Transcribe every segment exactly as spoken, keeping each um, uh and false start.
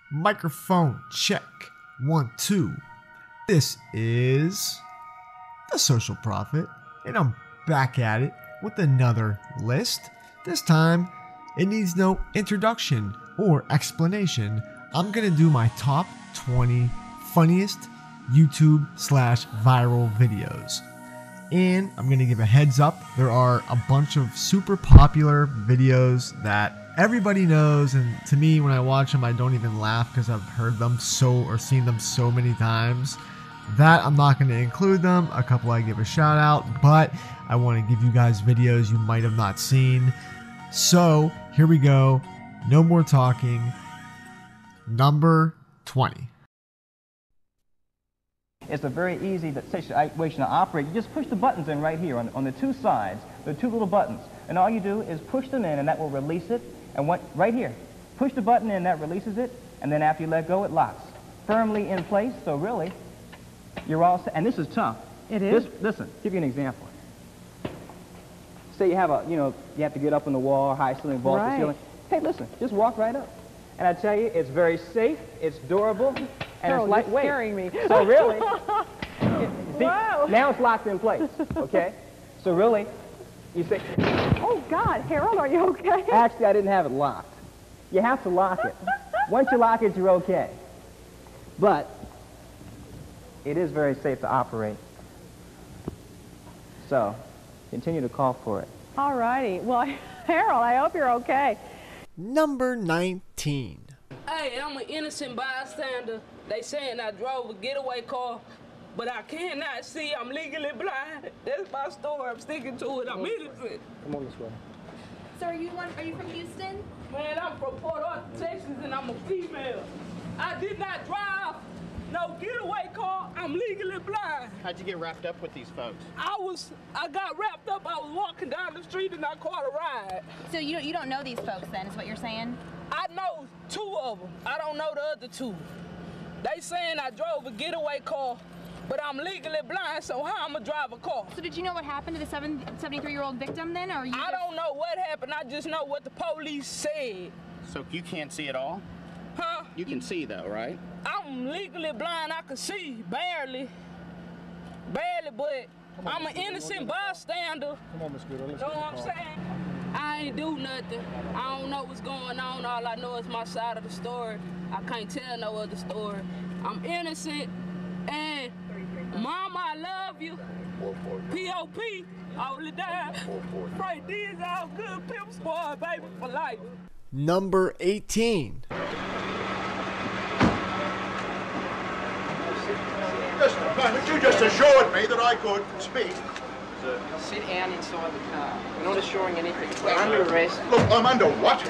Microphone check. One, two. This is The Social Prophet, and I'm back at it with another list. This time, it needs no introduction or explanation. I'm gonna do my top twenty funniest YouTube slash viral videos. And I'm gonna give a heads up, there are a bunch of super popular videos that everybody knows, and to me, when I watch them, I don't even laugh because I've heard them so or seen them so many times that I'm not going to include them. A couple I give a shout out, but I want to give you guys videos you might have not seen. So here we go. No more talking. Number twenty. It's a very easy situation to operate. You just push the buttons in right here on, on the two sides. There are two little buttons. And all you do is push them in, and that will release it. And what, right here, push the button in, that releases it. And then after you let go, it locks firmly in place. So really, you're all set. And this is tough. It is? This, listen, give you an example. Say you have a, you know, you have to get up on the wall, high ceiling, vault Right. the ceiling. Hey, listen, just walk right up. And I tell you, it's very safe, it's durable, and Carol, it's lightweight. You're scaring me. So really, see, Wow. now it's locked in place, okay? So really, you say, Oh, God, Harold, are you okay? actually, I didn't have it locked. You have to lock it. Once you lock it, you're okay. But it is very safe to operate. So continue to call for it. All righty. Well, Harold, I hope you're okay. Number nineteen. Hey, I'm an innocent bystander. They saying I drove a getaway car, but I cannot see. I'm legally blind. That's my story. I'm sticking to it. I'm innocent. Come on this way. So are you one, are you from Houston? Man, I'm from Port Arthur, Texas, and I'm a female. I did not drive no getaway car. I'm legally blind. How'd you get wrapped up with these folks? I was, I got wrapped up. I was walking down the street and I caught a ride. So you don't, you don't know these folks then, is what you're saying? I know two of them. I don't know the other two. They saying I drove a getaway car, but I'm legally blind, so how I'm gonna drive a car? So did you know what happened to the seventy-three-year-old victim then, or you? I just... don't know what happened. I just know what the police said. So you can't see at all? Huh? You can see though, right? I'm legally blind. I can see barely, barely, but I'm an innocent bystander. Come on, Miss Guido, let's Know what I'm saying? I ain't do nothing. I don't know what's going on. All I know is my side of the story. I can't tell no other story. I'm innocent, and Mama, I love you. P O P, all the time. Right, these all good pimp squad, baby, for life. Number eighteen. Just a moment, you just assured me that I could speak. Sit down inside the car. We're not assuring anything. We're under arrest. Look, I'm under what?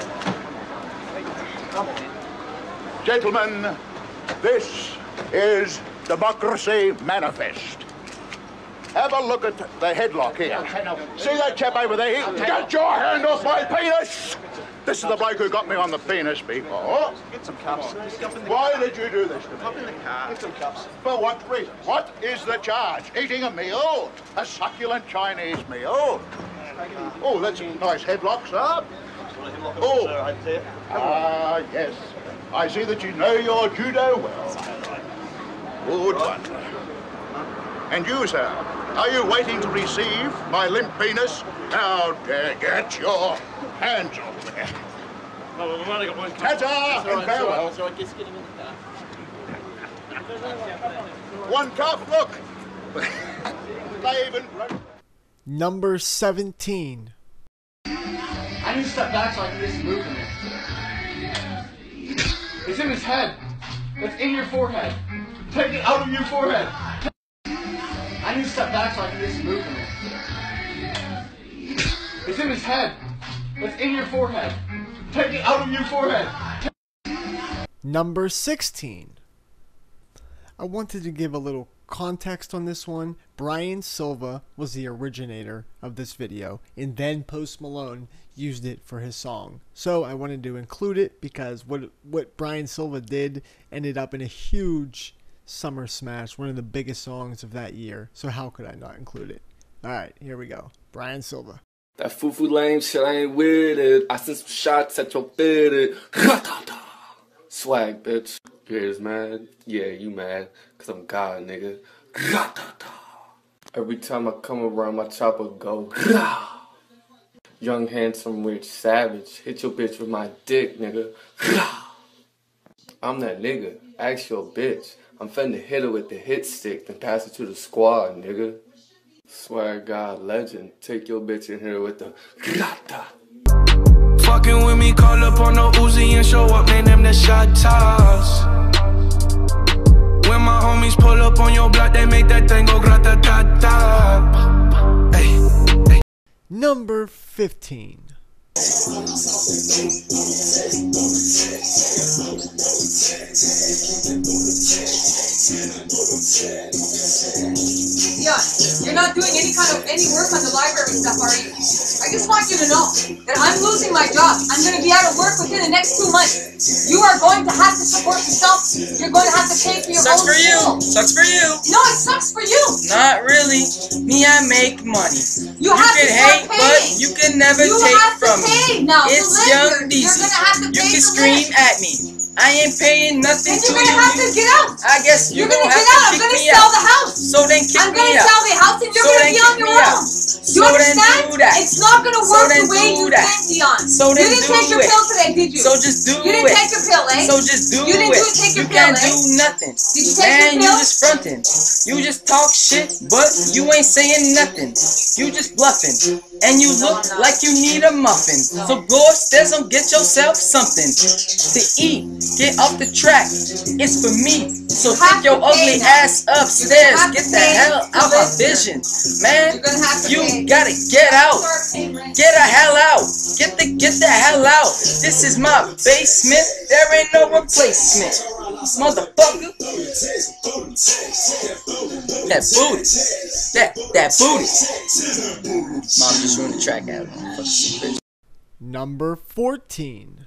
Come on. Gentlemen, this is Democracy Manifest. Have a look at the headlock here. See that chap over there? Get your hand off my penis! This is the bloke who got me on the penis before. Get some cups. Just jump in the Why car. did you do this to me? Hop in the car. Get some cups. For what reason? What is the charge? Eating a meal? A succulent Chinese meal? Oh, that's a nice headlock, sir. Oh, ah, yes. I see that you know your judo well. Good one. And you, sir, are you waiting to receive my limp penis? Now, uh, get your hands off there. No, we've only got one Ta-ta and farewell. That's all right. Just get him in the car. One cup, look. They even broke. Number seventeen. I need to step back so I can get some movement in. It's in his head. It's in your forehead. Take it out of your forehead. I need to step back so I can get some movement in. It's in his head. It's in your forehead. Take it out of your forehead. Number sixteen. I wanted to give a little context on this one. Brian Silva was the originator of this video, and then Post Malone used it for his song. So I wanted to include it because what what Brian Silva did ended up in a huge summer smash, one of the biggest songs of that year. So how could I not include it? Alright, here we go. Brian Silva. That foo-foo lame shit, I ain't with it. I sent some shots at your fitted. Swag, bitch. Haters mad? Yeah, you mad. Cause I'm God, nigga. Every time I come around, my chopper go. Young, handsome, rich, savage. Hit your bitch with my dick, nigga. I'm that nigga. Ask your bitch. I'm finna hit her with the hit stick, then pass it to the squad, nigga. Swag God legend. Take your bitch in here with the grata. Fucking with me, call up on the Uzi and show up, man, them the shot toss. When my homies pull up on your block, they make that thing go grata-ta-ta. Hey, hey. Number fifteen. Yeah, you're not doing any kind of any work on the library stuff, are you? I just want you to know that I'm losing my job. I'm going to be out of work within the next two months. You are going to have to support yourself. You're going to have to pay for your Sucks own for you. school. Sucks for you. No, it sucks for you. Not really. Me, I make money. You, you have can to hate, start but paying. you can never you take have from to pay me. now It's to live. Young You're, Deezy. you're gonna have to You pay can to scream live. at me. I ain't paying nothing And to you're you. gonna have to get out. I guess you're, you're gonna, gonna, gonna have get out. I'm to kick gonna me sell out. the house. So then kick I'm me gonna out. sell the house and you're so gonna then be on kick your me own. out. You so understand? Then do that. It's not gonna so work then the way do you that. think, Dion. So you then didn't do take your it. pill today, did you? So just do you didn't it. take your pill, eh? So just do you didn't it. Do, take your you pill, can't eh? do nothing. Did you take Man, your pill? you just fronting. You just talk shit, but you ain't saying nothing. You just bluffing. And you look like you need a muffin. So go upstairs and get yourself something to eat. Get off the track. It's for me. So take your ugly ass upstairs. Get the hell out my vision. Man, you gotta get out. Get the hell out. Get the get the hell out. This is my basement. There ain't no replacement. Motherfucker. That booty. That that booty. Mom just ruined the track out. Number fourteen.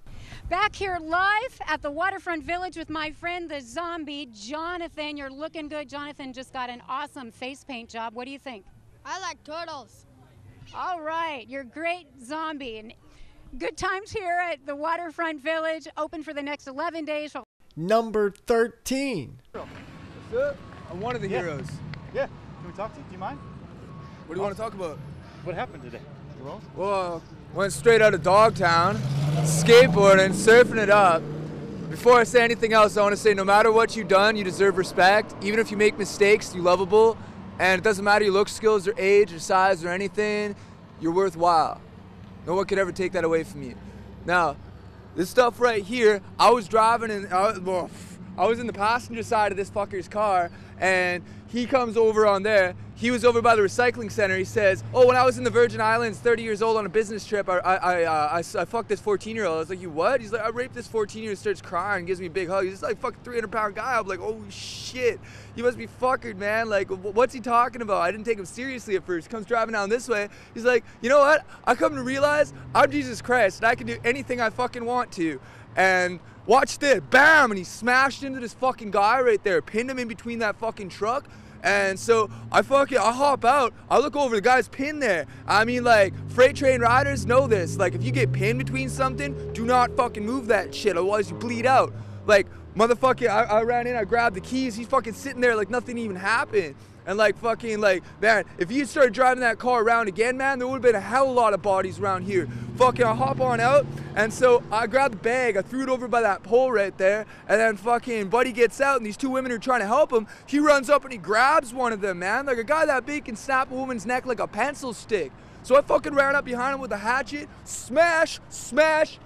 Back here live at the Waterfront Village with my friend the zombie, Jonathan. You're looking good. Jonathan just got an awesome face paint job. What do you think? I like turtles. All right, you're great, zombie. And good times here at the Waterfront Village, open for the next eleven days. Number thirteen. What's up? I'm one of the yeah. heroes. Yeah. Can we talk to you? Do you mind? What do you want to talk about? What happened today? Well, well went straight out of Dogtown, skateboarding, surfing it up. Before I say anything else, I want to say no matter what you've done, you deserve respect. Even if you make mistakes, you're lovable. And it doesn't matter your look, skills, or age, or size, or anything, you're worthwhile. No one could ever take that away from you. Now, this stuff right here, I was driving and I, well, I was in the passenger side of this fucker's car, and he comes over on there. He was over by the recycling center. He says, oh, when I was in the Virgin Islands, thirty years old on a business trip, I I, I, uh, I, I fucked this fourteen year old. I was like, you what? He's like, I raped this fourteen year old, starts crying, gives me a big hug. He's just like fucking three hundred pound guy. I'm like, oh shit, you must be fuckered, man. Like, what's he talking about? I didn't take him seriously at first. He comes driving down this way. He's like, you know what? I come to realize I'm Jesus Christ and I can do anything I fucking want to. And watch this, bam, and he smashed into this fucking guy right there, pinned him in between that fucking truck. And so I fucking, I hop out, I look over, the guy's pinned there. I mean, like, freight train riders know this. Like, if you get pinned between something, do not fucking move that shit, otherwise you bleed out. Like, motherfucking, I, I ran in, I grabbed the keys, he's fucking sitting there like nothing even happened. And like fucking like, man, if you started driving that car around again, man, there would have been a hell of a lot of bodies around here. Fucking, I hop on out, and so I grabbed the bag, I threw it over by that pole right there, and then fucking Buddy gets out, and these two women are trying to help him. He runs up and he grabs one of them, man. Like a guy that big can snap a woman's neck like a pencil stick. So I fucking ran up behind him with a hatchet, smash, smash,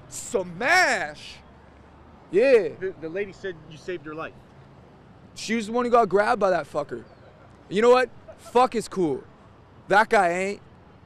smash. Yeah. The, the lady said you saved her life. She was the one who got grabbed by that fucker. You know what? Fuck is cool. That guy ain't.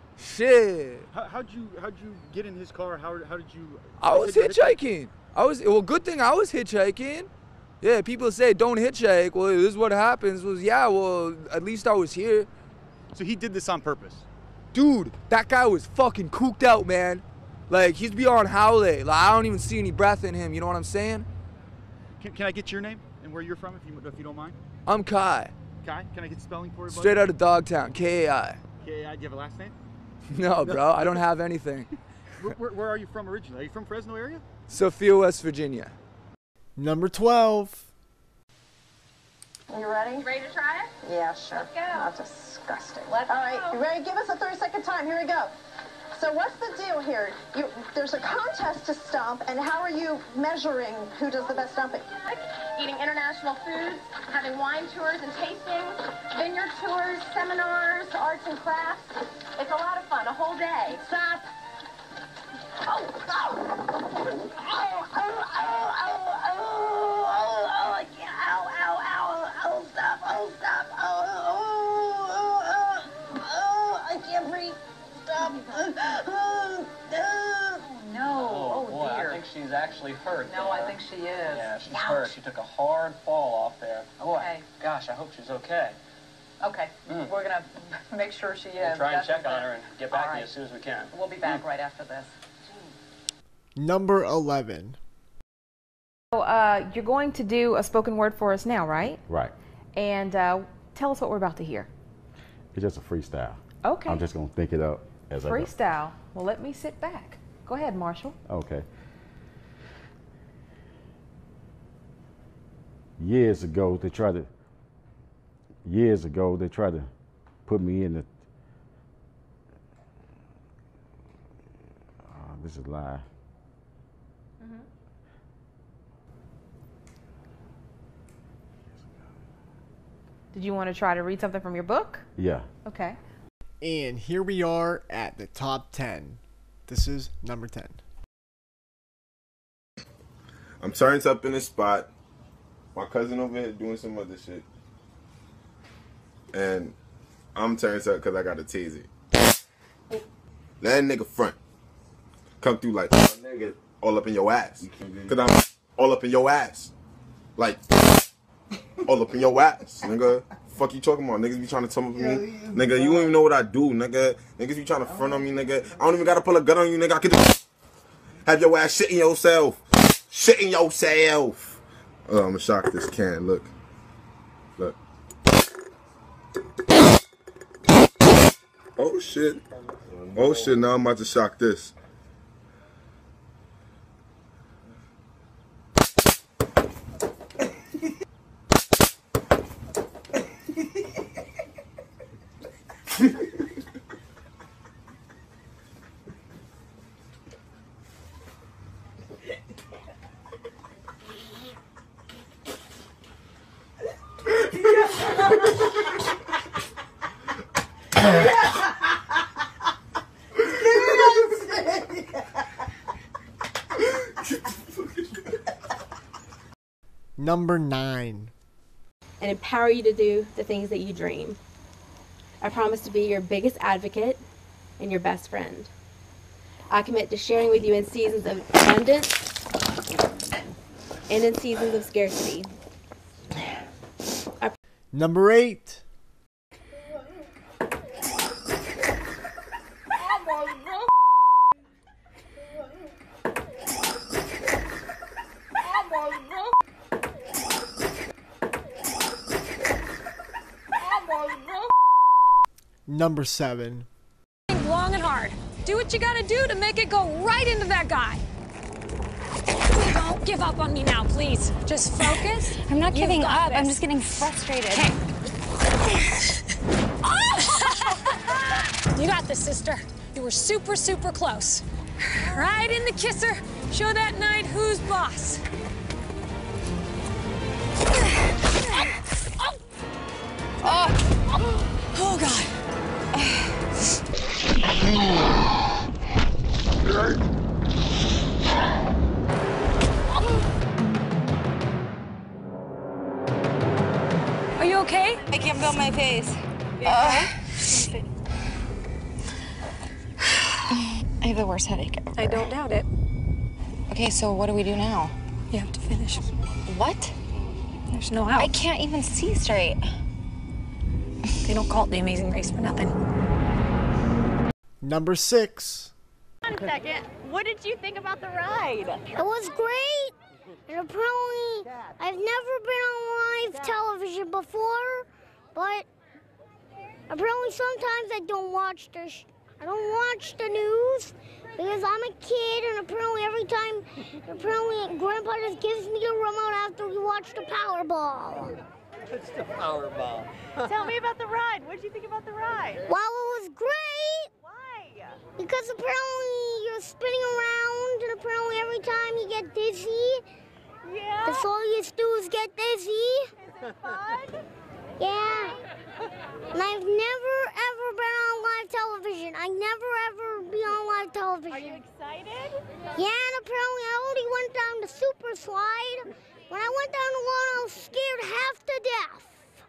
Shit. How, how'd you how'd you get in his car? How how did you? I was hitchhiking. I was well. Good thing I was hitchhiking. Yeah, people say don't hitchhike. Well, this is what happens. Was yeah. Well, at least I was here. So he did this on purpose. Dude, that guy was fucking cooked out, man. Like he's beyond howley. Like I don't even see any breath in him. You know what I'm saying? Can, can I get your name and where you're from, if you if you don't mind? I'm Kai. Kai, can I get spelling for you, buddy? Straight out of Dogtown, K A I. K A I, do you have a last name? No, bro, I don't have anything. where, where, where are you from originally? Are you from Fresno area? Sophia, West Virginia. Number twelve. You ready? You ready to try it? Yeah, sure. Let's go. Not disgusting. Let's All right, go. you ready? Give us a thirty second time. Here we go. So what's the deal here? You, there's a contest to stomp, and how are you measuring who does the best stomping? Eating international foods, having wine tours and tastings, vineyard tours, seminars, arts and crafts. It's a lot of fun, a whole day. Stop. Oh, oh, oh, oh, oh, oh, oh, oh, oh, I can't, ow, ow, ow, oh, stop, oh, stop, oh, oh, oh, oh, oh, I can't breathe. Stop. Oh, No. Oh, boy, dear. I think she's actually hurt. No, there. I think she is. Yeah, she's Ouch. hurt. She took a hard fall off there. Boy, Okay. gosh, I hope she's okay. Okay, Mm. we're gonna make sure she is. We'll try and That's check fine. on her and get back All to you right. as soon as we can. We'll be back Mm. right after this. Number eleven. So, uh, you're going to do a spoken word for us now, right? Right. And uh, tell us what we're about to hear. It's just a freestyle. Okay. I'm just going to think it up as Freestyle. Well, let me sit back. Go ahead, Marshall. I go. Okay. Years ago, they tried to, years ago, they tried to put me in the, uh, this is live. Did you want to try to read something from your book? Yeah. Okay. And here we are at the top ten. This is number ten. I'm turned up in this spot. My cousin over here doing some other shit. And I'm turned up because I got a tease it. Let a nigga front. Come through like, oh, nigga, all up in your ass. Because I'm all up in your ass. Like, all up in your ass, nigga. Fuck you talking about? Niggas be trying to tell me, nigga, you don't even know what I do, nigga. Niggas be trying to front on me, nigga. I don't even gotta pull a gun on you, nigga. I could just have your ass shitting yourself. Shitting yourself. Oh, I'm gonna shock this can. Look. Look. Oh, shit. Oh, shit. Now I'm about to shock this. Number nine. And empower you to do the things that you dream. I promise to be your biggest advocate and your best friend. I commit to sharing with you in seasons of abundance and in seasons of scarcity. I Number eight. Number seven. Long and hard. Do what you gotta do to make it go right into that guy. Don't give up on me now, please. Just focus. I'm not You've giving got up. I'm this. just getting frustrated. Okay. You got this, sister. You were super, super close. Right in the kisser. Show that knight who's boss. Oh, oh God. Are you okay? I can't feel my face. Uh, I have the worst headache ever. I don't doubt it. Okay, so what do we do now? You have to finish. What? There's no how. I can't even see straight. They don't call it the Amazing Race for nothing. Number six. One second. What did you think about the ride? It was great. And apparently, I've never been on live television before, but apparently sometimes I don't watch the sh I don't watch the news, Because I'm a kid, and apparently every time, apparently Grandpa just gives me a remote after we watch the Powerball. What's the Powerball? Tell me about the ride. What did you think about the ride? Well, it was great. Why? Because apparently you're spinning around, and apparently every time you get dizzy, yeah. that's all you do is get dizzy. Is it fun? Yeah. And I've never ever been on live television. I never ever be on live television. Are you excited? Yeah, and apparently I already went down the super slide. When I went down the one, I was scared half to death.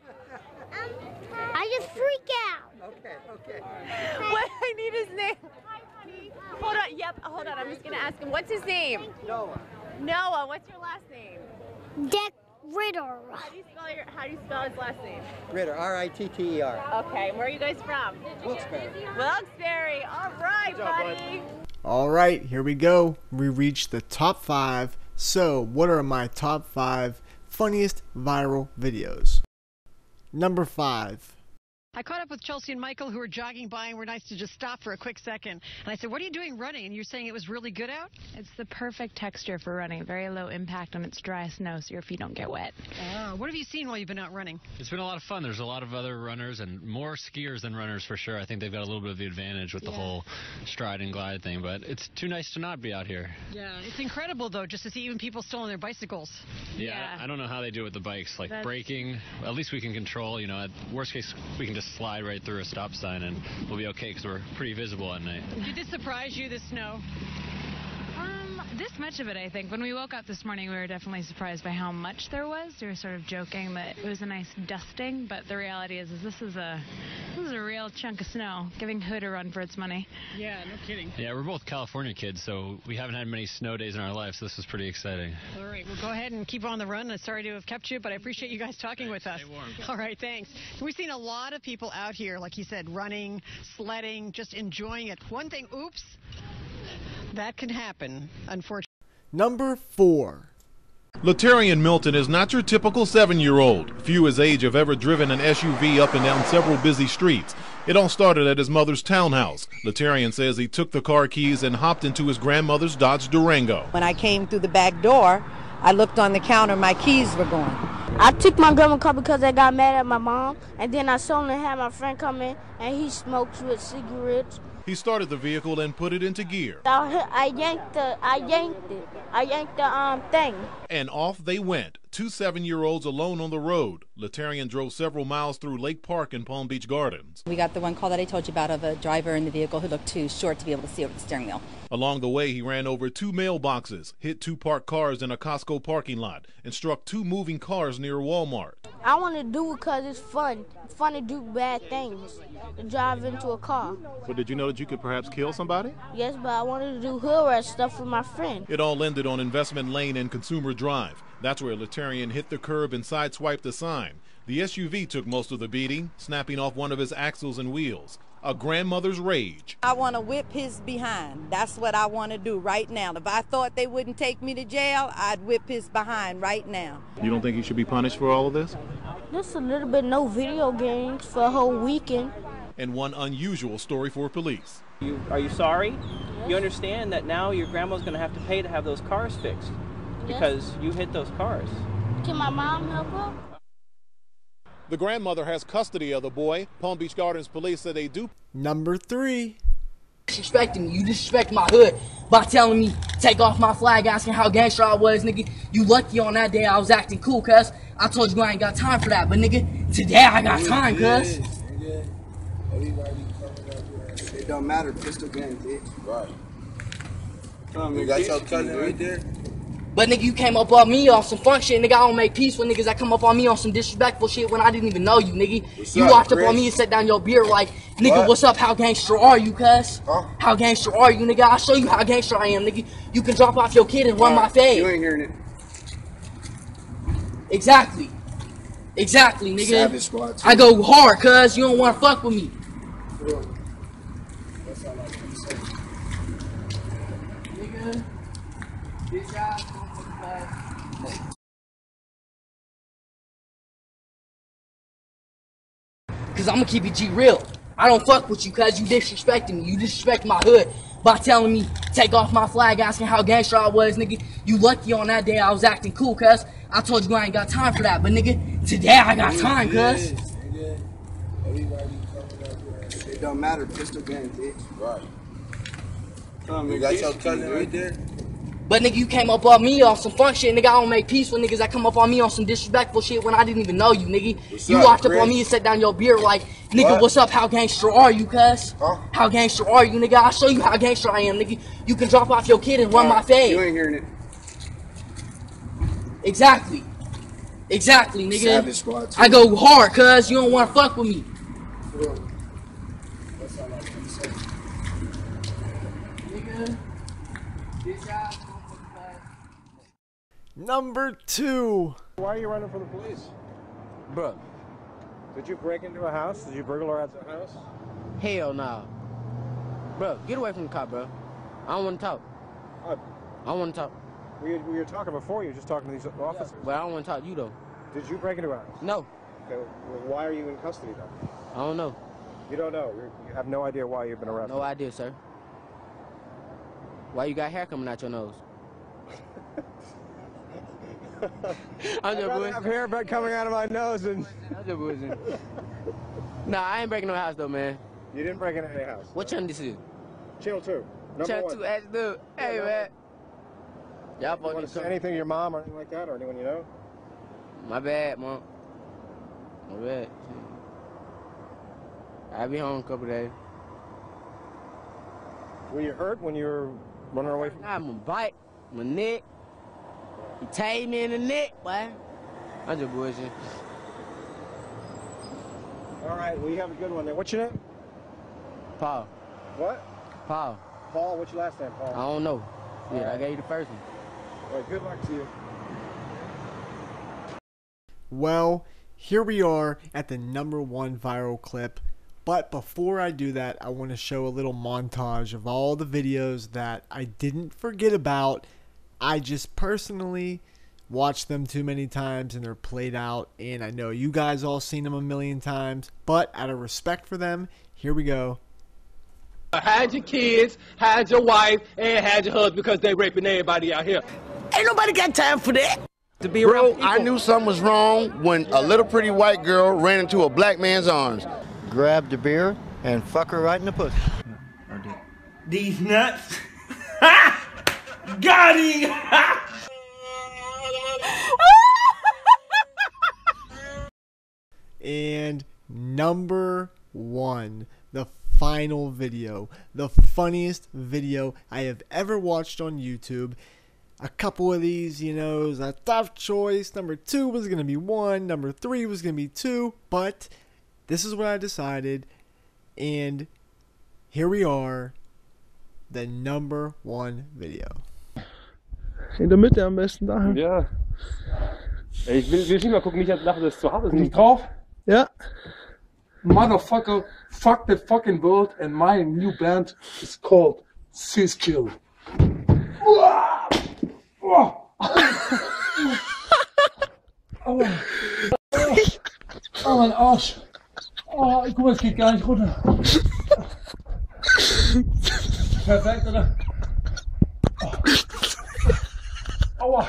Um, I just freak out. Okay, okay. What I need his name. Hi, honey. Hold on. Yep. Hold on. I'm just gonna ask him. What's his name? Noah. Noah. What's your last name? Deck Ritter. How do you spell your? How do you spell his last name? Ritter. R I T T E R. Okay. Where are you guys from? Wilkes-Barre. Wilkes-Barre. All right, Good job, buddy. All right, here we go. We reached the top five. So, what are my top five funniest viral videos? Number five. I caught up with Chelsea and Michael, who were jogging by and were nice to just stop for a quick second. And I said, what are you doing running? And you're saying it was really good out? It's the perfect texture for running. Very low impact on its dry snow, so your feet don't get wet. Uh, what have you seen while you've been out running? It's been a lot of fun. There's a lot of other runners and more skiers than runners for sure. I think they've got a little bit of the advantage with the Yeah. whole stride and glide thing, but it's too nice to not be out here. Yeah, it's incredible, though, just to see even people still on their bicycles. Yeah, Yeah. I, I don't know how they do it with the bikes, like That's- braking. At least we can control, you know, at worst case, we can just slide right through a stop sign and we'll be okay because we're pretty visible at night. Did this surprise you, the snow? Um, this much of it, I think. When we woke up this morning, we were definitely surprised by how much there was. We were sort of joking that it was a nice dusting, but the reality is, is this is a this is a real chunk of snow, giving Hood a run for its money. Yeah, no kidding. Yeah, we're both California kids, so we haven't had many snow days in our life, so this is pretty exciting. All right, well, go ahead and keep on the run. I'm sorry to have kept you, but I appreciate you guys talking with us. Stay warm. All right, thanks. We've seen a lot of people out here, like you said, running, sledding, just enjoying it. One thing, oops, that can happen, unfortunately. Number four. Latarian Milton is not your typical seven-year-old. Few his age have ever driven an S U V up and down several busy streets. It all started at his mother's townhouse. Latarian says he took the car keys and hopped into his grandmother's Dodge Durango. When I came through the back door, I looked on the counter, my keys were gone. I took my grandma's car because I got mad at my mom, and then I suddenly had my friend come in, and he smokes with cigarettes. He started the vehicle and put it into gear. I, I yanked the, I yanked it, I yanked the um thing. And off they went, two seven-year-olds alone on the road. Latarian drove several miles through Lake Park and Palm Beach Gardens. We got the one call that I told you about of a driver in the vehicle who looked too short to be able to see over the steering wheel. Along the way, he ran over two mailboxes, hit two parked cars in a Costco parking lot, and struck two moving cars near Walmart. I want to do it because it's fun. It's fun to do bad things, to drive into a car. But did you know that you could perhaps kill somebody? Yes, but I wanted to do hood rat stuff with my friend. It all ended on Investment Lane and Consumer Drive. That's where Latarian hit the curb and sideswiped the sign. The S U V took most of the beating, snapping off one of his axles and wheels. A grandmother's rage. I want to whip his behind. That's what I want to do right now. If I thought they wouldn't take me to jail, I'd whip his behind right now. You don't think he should be punished for all of this? Just a little bit no video games for a whole weekend. And one unusual story for police. You, are you sorry? Yes. You understand that now your grandma's going to have to pay to have those cars fixed because yes. you hit those cars. Can my mom help her? The grandmother has custody of the boy. Palm Beach Gardens police say they do. Number three. Disrespecting me. You disrespect my hood by telling me take off my flag, asking how gangster I was, nigga. You lucky on that day I was acting cool, cuz. I told you I ain't got time for that, but nigga, today I got time, cuz. It don't matter, pistol gang, bitch. Right. Um, you got your cousin right there? But nigga, you came up on me on some funk shit, nigga. I don't make peace with niggas that come up on me on some disrespectful shit when I didn't even know you, nigga. What's you up, walked Chris? Up on me and set down your beer like, nigga, what? What's up? How gangster are you, cuz? Huh? How gangster are you, nigga? I'll show you how gangster I am, nigga. You can drop off your kid and run right. my fade. You ain't hearing it. Exactly. Exactly, nigga. Savage Squad too. I go hard, cuz. You don't want to fuck with me. Yeah. That's all I can say. Nigga, bitch ass. Cause I'm gonna keep it G real. I don't fuck with you cause you disrespecting me. You disrespect my hood by telling me take off my flag, asking how gangster I was, nigga. You lucky on that day I was acting cool, cuz. I told you I ain't got time for that, but nigga, today I got time, cuz. It don't matter, pistol gang, bitch. Right. Um, You you got your cousin right there? But nigga, you came up on me on some fun shit, nigga. I don't make peace with niggas that come up on me on some disrespectful shit when I didn't even know you, nigga. What's you up, walked up Chris? on me and sat down your beer like, nigga, What? what's up? How gangster are you, cuz? Huh? How gangster are you, nigga? I'll show you how gangster I am, nigga. You can drop off your kid and run my fade. You ain't hearing it. Exactly. Exactly, nigga. Savage Squad too. I go hard, cuz. You don't want to fuck with me. That's all I can say. Nigga, this guy. Number two. Why are you running from the police? Bro. Did you break into a house? Did you burglarize a house? Hell no. Bro, get away from the cop, bro. I don't want to talk. Uh, I don't want to talk. we, were, we were talking before. You were just talking to these officers. But I don't want to talk to you, though. Did you break into a house? No. Okay, well, why are you in custody, though? I don't know. You don't know. You're, you have no idea why you've been arrested. No idea, sir. Why you got hair coming out your nose? I'm I'd just rather have hair back coming out of my nose and... I'm just bullshitting. Nah, I ain't breaking no house, though, man. You didn't break into any house? What channel this is? Channel two. Number Channel one. two, Ash Dude. Hey, Yeah, man. Y'all You want fucking to say anything to your mom or anything like that, or anyone you know? My bad, mom. My bad. I'll be home in a couple days. Were you hurt when you were running away from... I'm a bite, my neck. He tied me in the neck, boy. I'm just bullshitting. All right, well, you have a good one there. What's your name? Paul. What? Paul. Paul, what's your last name, Paul? I don't know. Yeah, All I right. gave you the first one. All right, good luck to you. Well, here we are at the number one viral clip. But before I do that, I want to show a little montage of all the videos that I didn't forget about. I just personally watched them too many times and they're played out. And I know you guys all seen them a million times. But out of respect for them, here we go. Hide your kids, hide your wife, and hide your husband because they raping everybody out here. Ain't nobody got time for that. To be Bro, I knew something was wrong when a little pretty white girl ran into a black man's arms. Grabbed the beer and fuck her right in the pussy. These nuts. Got him. And number one, the final video, the funniest video I have ever watched on YouTube. A couple of these, you know, is a tough choice. Number two was going to be one. Number three was going to be two. But this is what I decided. And here we are. The number one video. In der Mitte am besten da. Ja. Ey, ich will, will nicht mal gucken, nicht dachte, das ist zu hart. Nicht drauf? Ja. Motherfucker, fuck the fucking world, and my new band is called Sis Kill. Oh. Oh. Oh, mein Arsch. Oh, guck mal, es geht gar nicht runter. Perfekt, oder? Aua.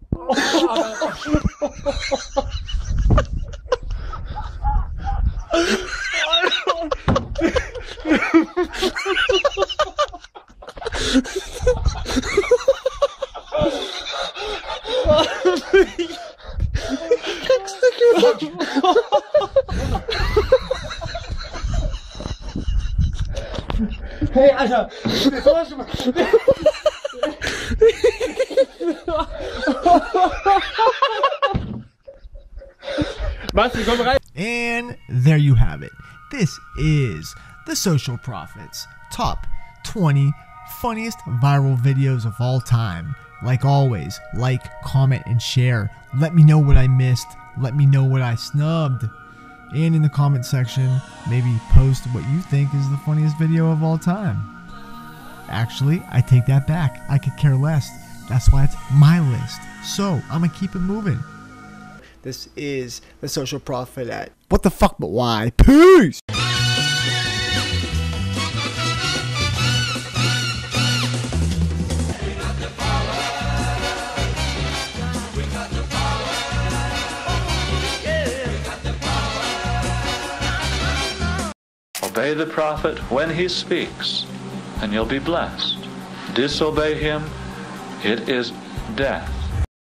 Hey, Alter! And there you have it. This is The Social Prophets Top twenty Funniest Viral Videos of All Time. Like always, like, comment, and share. Let me know what I missed. Let me know what I snubbed. And in the comment section, maybe post what you think is the funniest video of all time. Actually, I take that back. I could care less. That's why it's my list. So, I'm going to keep it moving. This is The Social Prophet at What the Fuck But Why? Peace! Obey the prophet when he speaks, and you'll be blessed. Disobey him, it is death.